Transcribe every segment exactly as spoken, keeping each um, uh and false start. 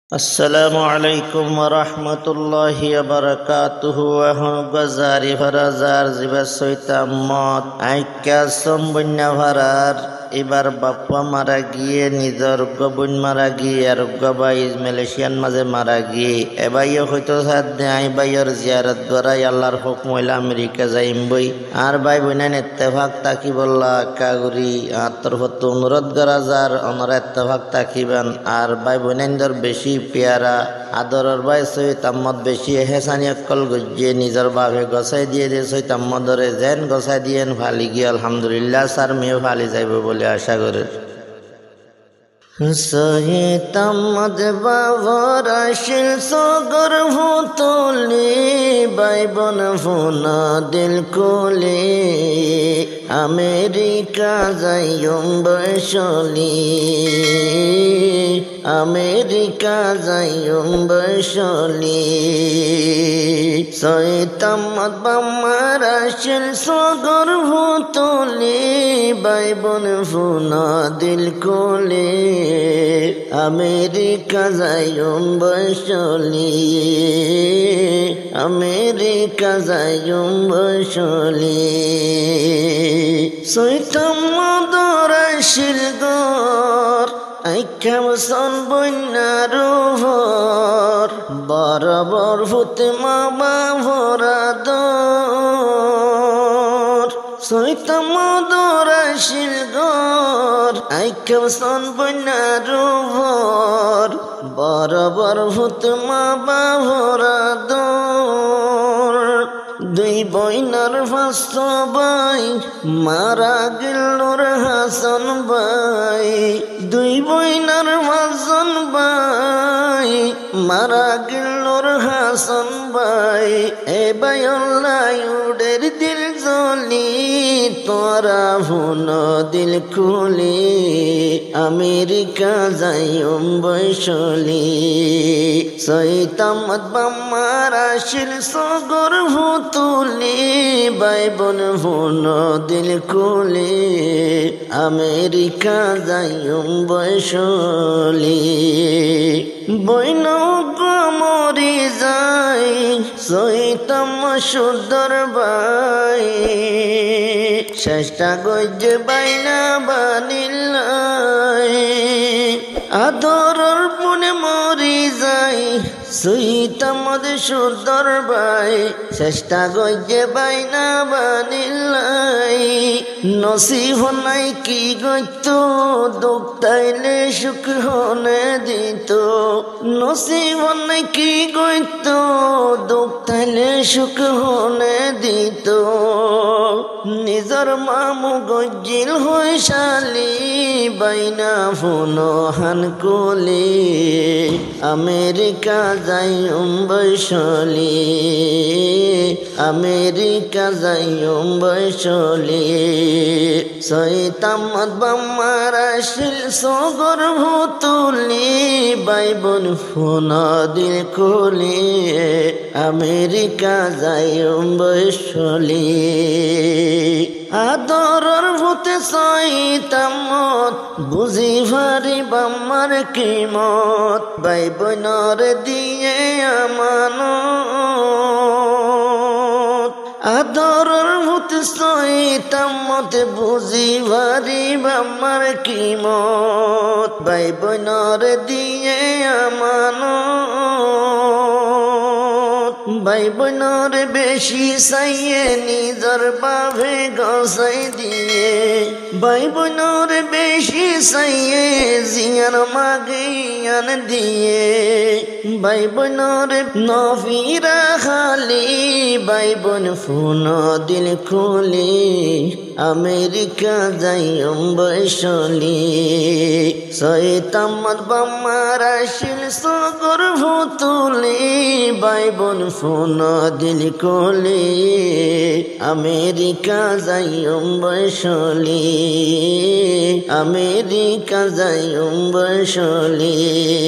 আসসালামু আলাইকুম ওয়া রাহমাতুল্লাহি ওয়া বারাকাতুহু আহন গজারি ফারাজার জিবা সৈতামত আইকা সম্বন্যা ভারার এবার বাপ্পা মারা গিয়ে নিজর গবুন মারা গিয়ে আর গবাই মালয়েশিয়ান মাঝে মারা গিয়ে এবাইও হয়তো সাথে আই বাইর জিয়ারত দ্বারাই আল্লাহর হুকুম হইলা আমেরিকা যাইম বই আর ভাই বোনেন ইত্তেফাক তাকি বললা কাগুরি আত্তর হতো অনুরোধ করা যার অনরা ইত্তেফাক তাকিবান আর ভাই বোনেনদের বেশি পেয়ারা আদরের ভাই সৈয়দ আহমদ বেশি হেসানি অকল গজিয়ে নিজের ভাবে গছাই দিয়ে দিয়ে সৈয়দ আহমদরে যেন গছাই দিয়েন ফালি গিয়ে আলহামদুলিল্লাহ স্যার মেয়ে ফালি যাইব বলে আশা করে সৈয়দ আহমদ বাবার আসিল সগর ভুতলি ভাই বোন ফোনা দিল কোলে আমেরিকা যাইম বৈশলি আমেরিকা যাইম বৈশলি সৈয়দ আহমদ বাবার আসিল সগর ভুতলি ভাই বোন ফোনা দিল কোলে আমেরিকা যাইম বৈশলি আমেরিকা যাইম বৈশলি সৈয়দ আহমদ আসিল গর আইখাম সন বন্যার ভর বরাবর হতে মা বাভরা দর সৈয়দ আহমদ আসিল গর আইখাম সন বন্যার ভর বরাবর হতে মা বাভরা দর দুই বইনার ফাস্ত ভাই মারা গেল হাসান ভাই দুই বইনার হাসান ভাই মারা গেল হাসান ভাই এ বায়ুডের দিল জলি তোরা হুন দিল খুলি আমেরিকা যাইম বৈশলি সৈয়দ আহমদ বাম্মার আসিল সগর ভুতুলি ভাই বোন হুন দিল খুলি আমেরিকা যাইম বৈশলি বইন মরি যাই সৈয়দ আহমদ সুন্দর ভাই চেষ্টা গজ্জে বাইনা বানিলাই আদরর পুনে মরি যাই সৈয়দ আহমদ সুন্দর ভাই চেষ্টা গজ্জে বাইনা বানিলাই নসিব নাই কি গইত দুঃখ তাইলে সুখ হনে দিত নসিব নাই কি গইত দুঃখ তাইলে সুখ হনে দিত নিজর মামু গজ্জিল হই শালি বাইনা ফোন হান কোলে আমেরিকা যাইম বৈশলি আমেরিকা যাইম বৈশলি সৈয়দ আহমদ বাম্মার আসিল সগর ভুতুলি ভাই বোন ফোন দিল কোলে আমেরিকা যাইম বৈশলি আদরর ভূতে সৈয়দ আহমদ বুঝি ভারি বাম্মার কিমত ভাই বোনর দিয়ে আমানত আদরর ভূতে সৈয়দ আহমদ বুঝি ভারি বাম্মার কিমত ভাই বোনর দিয়ে আমানত ভাই বোনর বেশি চাইয়ে নিজর বাভে গসাই দিয়ে ভাই বোনর বেশি চাইয়ে জিয়ান মাগিয়ান দিয়ে ভাই বোনর নফিরা খালি ভাই বোন ফোন দিল খুলি আমেরিকা যাইম বৈশলি সৈয়দ আহমদ বাম্মার আসিল সগর ভুতুলি ভাই বোন ফোন দিল খুলি আমেরিকা যাইম বৈশলি আমেরিকা যাইম বৈশলি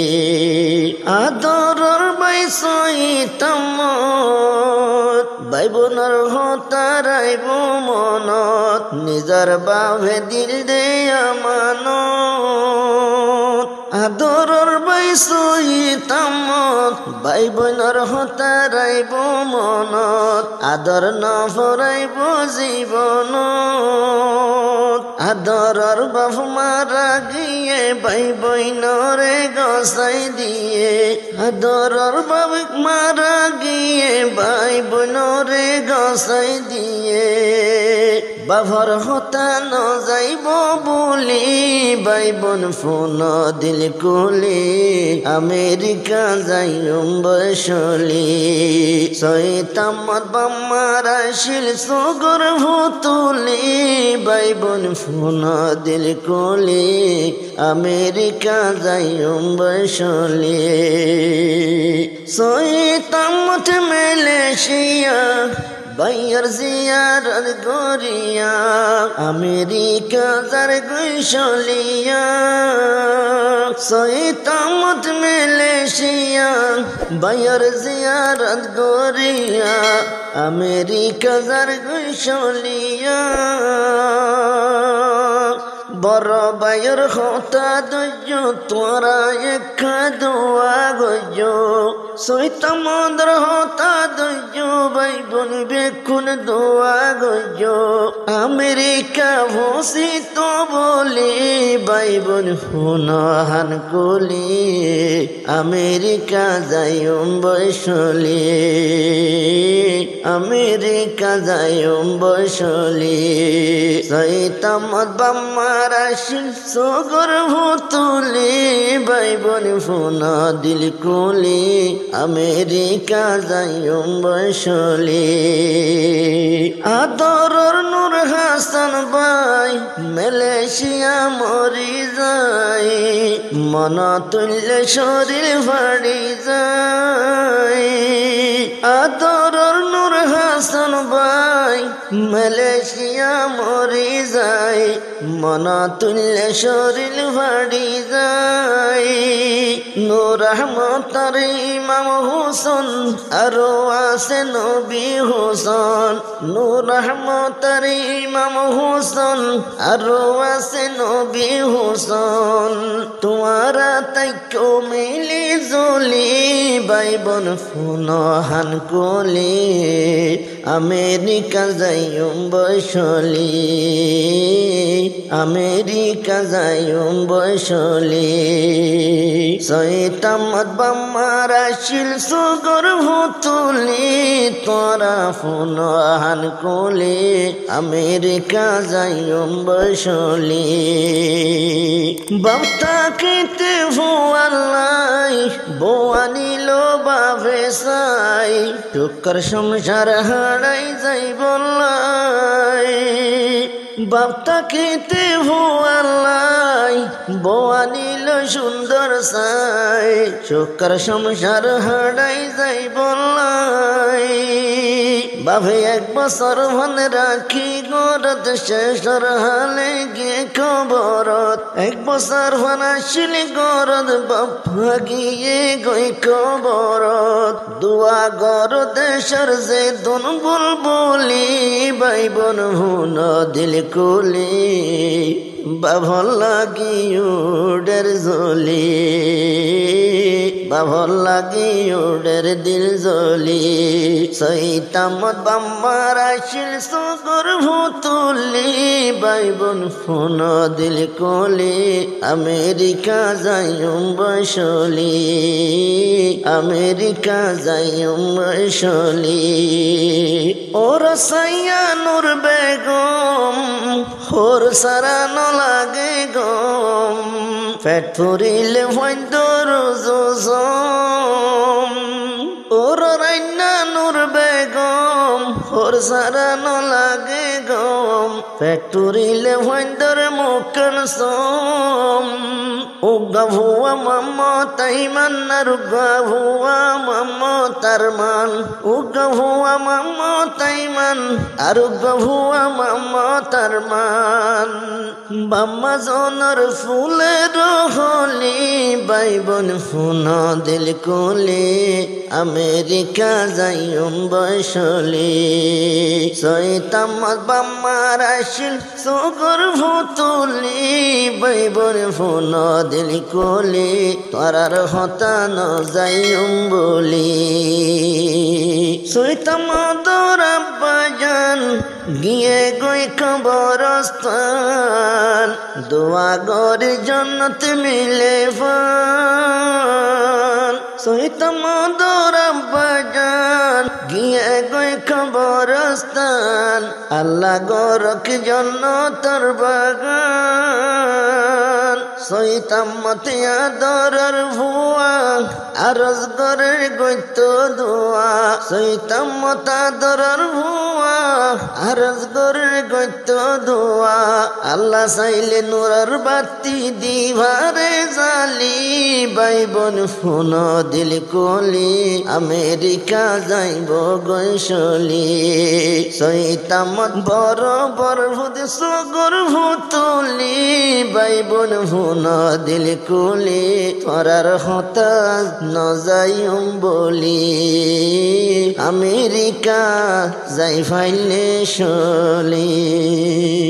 আদরর ভাই সৈয়দ আহমদ ভাই বোনের হতারাইব মনত নিজর বাভে দিল দে আমানত আদরর বাই সইতামত বাই বইনর হতারাইব মনত আদর নফরাইব জীবনত আদরর বাপ মারা গিয়ে বাই বইনরে গসাই দিয়ে আদরর বাপ মারা গিয়ে বাই বইনরে গসাই দিয়ে বাবার হতা ন যাইব বলি বাই বোন ফোন দিল কুলি আমেরিকা যাইম বসলি সৈতামত বাম্মার আসিল সগর ভুতুলি বাই বোন ফোন দিল কুলি আমেরিকা যাইম বসলি সৈতামত মালয়েশিয়া বাইয়ার জিয়ারত গরিয়া আমেরিকা যার গুইশলিয়া সৈতামত মালয়েশিয়া বাইয়ার জিয়ারত গরিয়া আমেরিকা যার গুইশলিয়া বড় বাইর হতা দৈজ তোরা একা দোয়া গজ সৈতামদর হতা দৈজ বাই বোন বেকুন দোয়া গজ আমেরিকা ভসি তো বলি বাই বোন ফোন হান কলি আমেরিকা যাইম বসলি আমেরিকা যাইম বসলি সৈতামত বাম্মার আসিল সগর ভুতুলি বাই বোন ফোন দিল কুলি আমেরিকা যাইম বসলি আদরর নূর হাসান বাই মালয়েশিয়া মরি যায় মন তুল্য শরীর ভাড়ি যায় আদরর নূর হাসান বাই মালয়েশিয়া মরি যায় মন তুল্য শরীর ভাড়ি যায় নূর রহমতের ইমাম হুসেন আরো আছে নবী হুসেন নূর রহমতের ইমাম হুসেন আরো আছে নবী হুসেন তোমারা তাইকো মিলি জলি বাই বোন ফোন হান কলি আমেরিকা যাইম বসলি আমেরিকা যাইম বসলি সৈতামত বাম্মার আসিল সগর ভুতুলি তোরা ফোন হান কলি আমেরিকা যাইম বসলি বাপ্তা কেতে ভুয়ালাই বোয়ানিল বাভে সাই টুকর সংসার হারাই যাই বললাই বাপ্তা কেতে ভুয়ালাই বোয়ানিল সুন্দর সাই টুকর সংসার হারাই যাই বললাই বাভে এক বছর ভান রাখি গরত শেষর হালে গে খবরত এক বছর ভান আসিল গরত বাপ্পা গিয়ে গই খবরত দুয়া গর দেশর যে দুন বুলবুলি বাই বোন হুন দিল কুলি বাভল লাগি উডের জলি বাভল লাগি উডের দিল জলি সৈতামত বাম্মার আসিল সগর ভুতুলি বাই বোন ফোন দিল কুলি আমেরিকা যাইম বসলি আমেরিকা যাইম বসলি ওর সাইয়া নূর বেগম ওর সারা লাগে গম পেট ফুরিলে ভয়ন্দর জম ওর রান্না নূর বেগম ওর সারা লাগে গম পেট ফুরিলে ভয়ন্দর মুখন সম উগা ভুয়া মাম্মা তাইমান আর উগা ভুয়া মাম্মা তার মান উগা ভুয়া মাম্মা তাইমান আর উগা ভুয়া মাম্মা তার মান বাম্মা জনর ফুলের হলি বাই বোন ফোন দিল কুলি আমেরিকা যাইম বসলি সৈতামত বাম্মার আসিল সগর ভুতুলি বাইবর ফোন দিলি কলি তোরার হতা ন যাইম বলি সইতাম দৌড়া বাজান গিয়ে গই কবরস্থান দোয়া গরে জন্নত মিলে ফান সইতাম দৌড়া বাজান গিয়ে গই কবরস্থান আল্লাহ গরক জন্নতর বাগান সইতাম মতিয়া দরার ভুয়া আরজ গরে গইত দোয়া সইতাম মতা দরার ভুয়া আরজ গরে গইত দোয়া আল্লাহ চাইলে নূরের বাতি দিভারে জালি বাইবন ফোন দিল কলি আমেরিকা যাইব গৈশলি সইতামত বড় বড় ভূত সগর ভূতলি বাইবন ফোন দিল কলি তোরার হতা ন যাইম বলি আমেরিকা যাই ফাইলে চলি